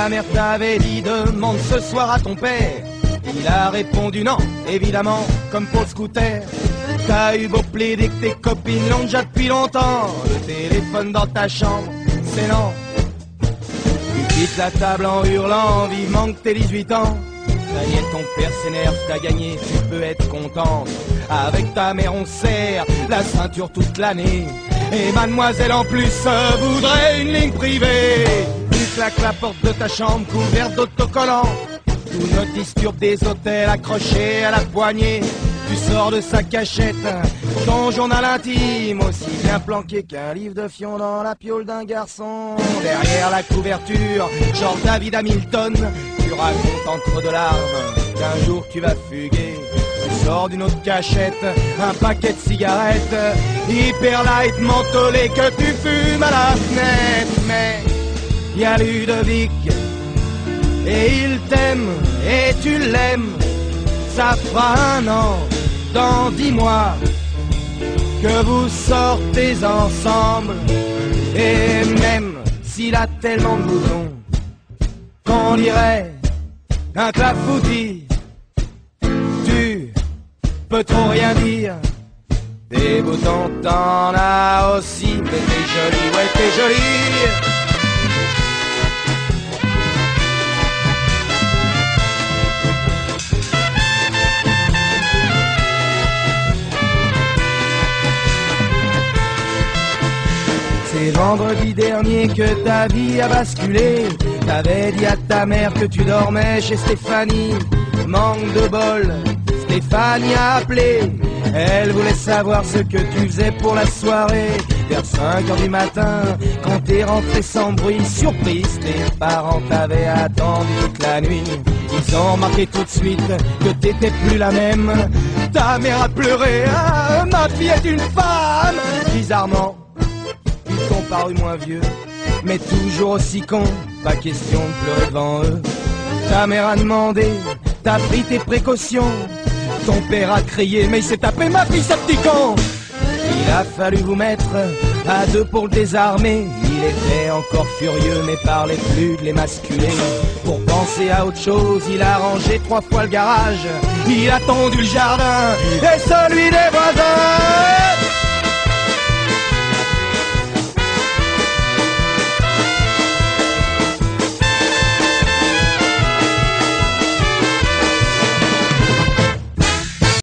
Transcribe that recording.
ta mère t'avait dit demande ce soir à ton père. Il a répondu non, évidemment, comme pour le scooter. T'as eu beau plaider que tes copines l'ont déjà depuis longtemps. Le téléphone dans ta chambre, c'est non. Tu quittes la table en hurlant vivement que t'es 18 ans. Daniel, ton père s'énerve, t'as gagné, tu peux être contente. Avec ta mère on serre la ceinture toute l'année. Et mademoiselle en plus voudrait une ligne privée. Tu claques la porte de ta chambre couverte d'autocollants. Tout notisturbe des hôtels accrochés à la poignée. Tu sors de sa cachette ton journal intime, aussi bien planqué qu'un livre de fion dans la piole d'un garçon. Derrière la couverture, genre David Hamilton, tu racontes entre deux larmes qu'un jour tu vas fuguer. Tu sors d'une autre cachette un paquet de cigarettes hyper light mentholé que tu fumes à la fenêtre. Mais y a Ludovic et il t'aime et tu l'aimes. Ça fera 1 an dans 10 mois que vous sortez ensemble. Et même s'il a tellement de boutons qu'on dirait un clafoutis, tu peux trop rien dire. Des boutons t'en as aussi, mais t'es jolie, ouais t'es jolie. C'est vendredi dernier que ta vie a basculé. T'avais dit à ta mère que tu dormais chez Stéphanie. Manque de bol, Stéphanie a appelé. Elle voulait savoir ce que tu faisais pour la soirée. Vers 5h du matin, quand t'es rentré sans bruit, surprise, tes parents t'avaient attendu toute la nuit. Ils ont remarqué tout de suite que t'étais plus la même. Ta mère a pleuré, ah, ma fille est une femme. Bizarrement, ils t'ont paru moins vieux, mais toujours aussi con. Pas question de pleurer devant eux. Ta mère a demandé, t'as pris tes précautions. Ton père a crié, mais il s'est tapé ma fille, ce petit con. Il a fallu vous mettre à deux pour le désarmer. Il était encore furieux, mais parlait plus de l'émasculer. Pour penser à autre chose, il a rangé 3 fois le garage. Il a tendu le jardin et celui des voisins.